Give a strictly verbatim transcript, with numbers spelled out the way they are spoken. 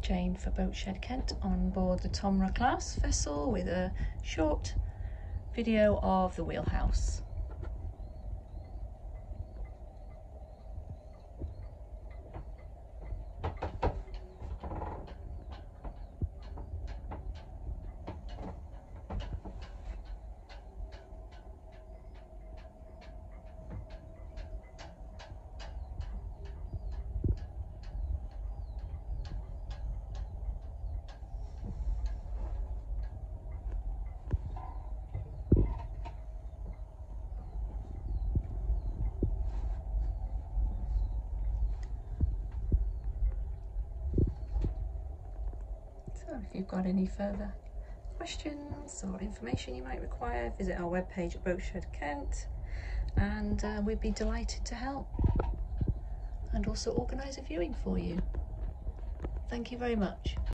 Jane for Boatshed Kent on board the Tomra class vessel with a short video of the wheelhouse. So if you've got any further questions or information you might require, visit our webpage at Boatshed Kent, and uh, we'd be delighted to help and also organise a viewing for you. Thank you very much.